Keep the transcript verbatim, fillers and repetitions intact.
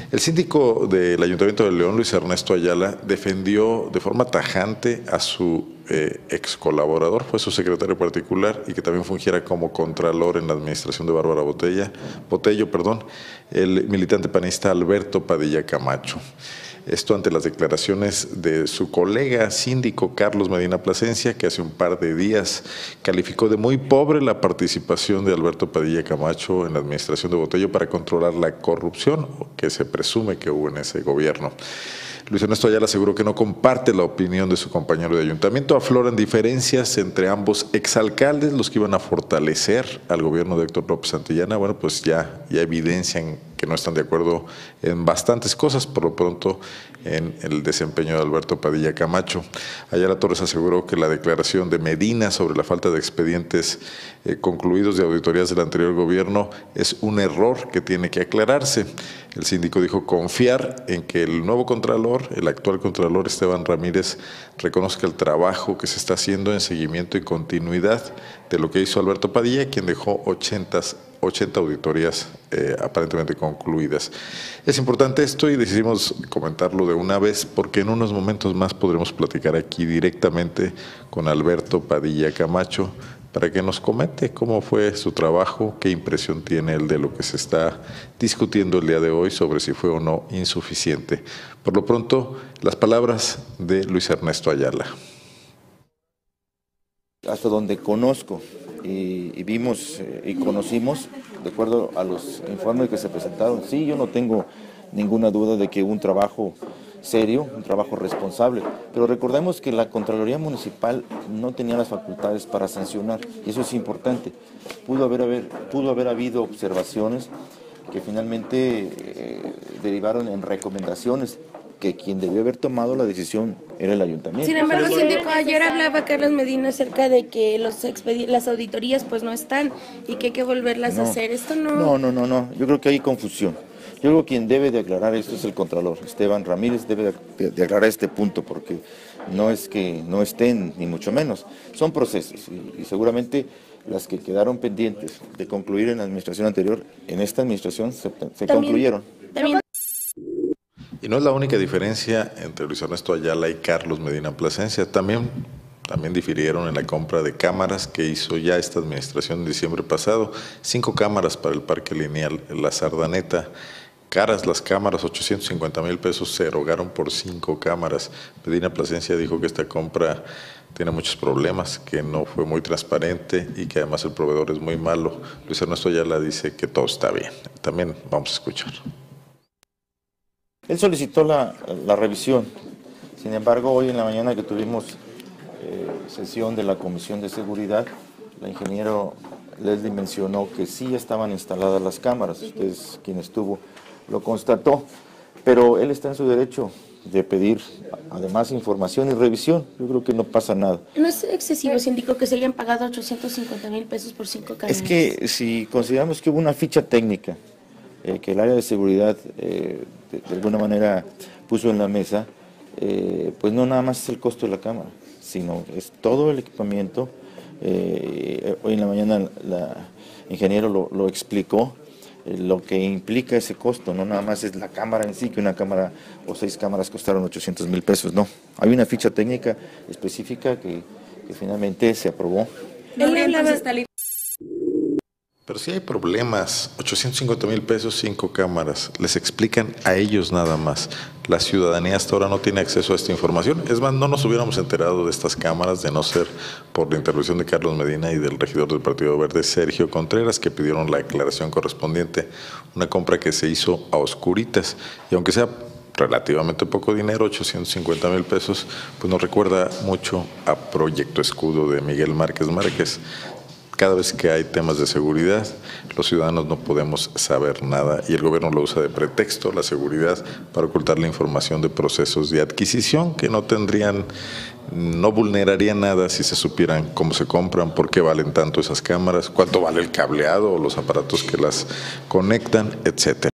El síndico del Ayuntamiento de León, Luis Ernesto Ayala, defendió de forma tajante a su eh, ex colaborador, fue su secretario particular y que también fungiera como contralor en la administración de Bárbara Botella, Botello, perdón, el militante panista Alberto Padilla Camacho. Esto ante las declaraciones de su colega síndico Carlos Medina Plasencia, que hace un par de días calificó de muy pobre la participación de Alberto Padilla Camacho en la administración de Botello para controlar la corrupción que se presume que hubo en ese gobierno. Luis Ernesto Ayala aseguró que no comparte la opinión de su compañero de ayuntamiento. Afloran diferencias entre ambos exalcaldes, los que iban a fortalecer al gobierno de Héctor López Santillana. Bueno, pues ya, ya evidencian que no están de acuerdo en bastantes cosas, por lo pronto en el desempeño de Alberto Padilla Camacho. Ayala Torres aseguró que la declaración de Medina sobre la falta de expedientes eh, concluidos de auditorías del anterior gobierno es un error que tiene que aclararse. El síndico dijo confiar en que el nuevo contralor, el actual contralor Esteban Ramírez, reconozca el trabajo que se está haciendo en seguimiento y continuidad de lo que hizo Alberto Padilla, quien dejó ochenta, ochenta auditorías eh, aparentemente concluidas. Es importante esto y decidimos comentarlo de una vez porque en unos momentos más podremos platicar aquí directamente con Alberto Padilla Camacho para que nos comente cómo fue su trabajo, qué impresión tiene él de lo que se está discutiendo el día de hoy sobre si fue o no insuficiente. Por lo pronto, las palabras de Luis Ernesto Ayala. Hasta donde conozco y, y vimos eh, y conocimos, de acuerdo a los informes que se presentaron, sí, yo no tengo ninguna duda de que hubo un trabajo serio, un trabajo responsable, pero recordemos que la Contraloría Municipal no tenía las facultades para sancionar, y eso es importante. Pudo haber, haber, pudo haber habido observaciones que finalmente eh, derivaron en recomendaciones, que quien debió haber tomado la decisión era el ayuntamiento. Sin embargo, síndico, ayer hablaba Carlos Medina acerca de que los las auditorías pues no están y que hay que volverlas no, a hacer. Esto no... No, no, no, no, yo creo que hay confusión. Yo creo que quien debe de aclarar esto es el Contralor, Esteban Ramírez debe de, de aclarar este punto, porque no es que no estén, ni mucho menos, son procesos, y, y seguramente las que quedaron pendientes de concluir en la administración anterior, en esta administración se, se ¿También, concluyeron. ¿También? Y no es la única diferencia entre Luis Ernesto Ayala y Carlos Medina Plasencia, también También difirieron en la compra de cámaras que hizo ya esta administración en diciembre pasado. Cinco cámaras para el parque lineal La Sardaneta. Caras las cámaras, ochocientos cincuenta mil pesos se erogaron por cinco cámaras. Medina Plasencia dijo que esta compra tiene muchos problemas, que no fue muy transparente y que además el proveedor es muy malo. Luis Ernesto Ayala dice que todo está bien. También vamos a escuchar. Él solicitó la, la revisión. Sin embargo, hoy en la mañana que tuvimos Eh, sesión de la Comisión de Seguridad, la ingeniero Leslie mencionó que sí estaban instaladas las cámaras, ustedes quien estuvo lo constató, pero él está en su derecho de pedir además información y revisión. Yo creo que no pasa nada. ¿No es excesivo, síndico, que se hayan pagado ochocientos cincuenta mil pesos por cinco cámaras? Es que si consideramos que hubo una ficha técnica eh, que el área de seguridad eh, de, de alguna manera puso en la mesa, eh, pues no nada más es el costo de la cámara, sino es todo el equipamiento. Eh, hoy en la mañana la ingeniero lo, lo explicó, eh, lo que implica ese costo, no nada más es la cámara en sí, que una cámara o seis cámaras costaron ochocientos mil pesos, no. Hay una ficha técnica específica que, que finalmente se aprobó. Pero sí hay problemas, ochocientos cincuenta mil pesos, cinco cámaras, les explican a ellos nada más. La ciudadanía hasta ahora no tiene acceso a esta información. Es más, no nos hubiéramos enterado de estas cámaras de no ser por la intervención de Carlos Medina y del regidor del Partido Verde, Sergio Contreras, que pidieron la declaración correspondiente, una compra que se hizo a oscuritas. Y aunque sea relativamente poco dinero, ochocientos cincuenta mil pesos, pues nos recuerda mucho a Proyecto Escudo de Miguel Márquez Márquez. Cada vez que hay temas de seguridad, los ciudadanos no podemos saber nada y el gobierno lo usa de pretexto, la seguridad, para ocultar la información de procesos de adquisición que no tendrían, no vulnerarían nada si se supieran cómo se compran, por qué valen tanto esas cámaras, cuánto vale el cableado o los aparatos que las conectan, etcétera.